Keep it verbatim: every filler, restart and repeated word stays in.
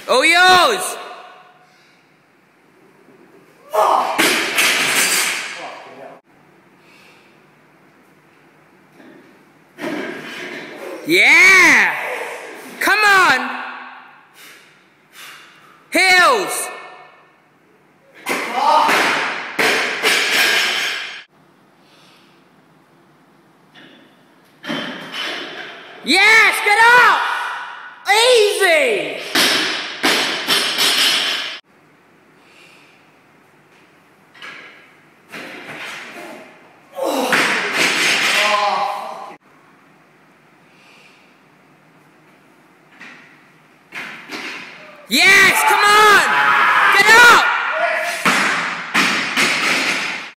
All yours! Yeah! Come on! Heels! Yes! Get up! Easy! Yes! Come on!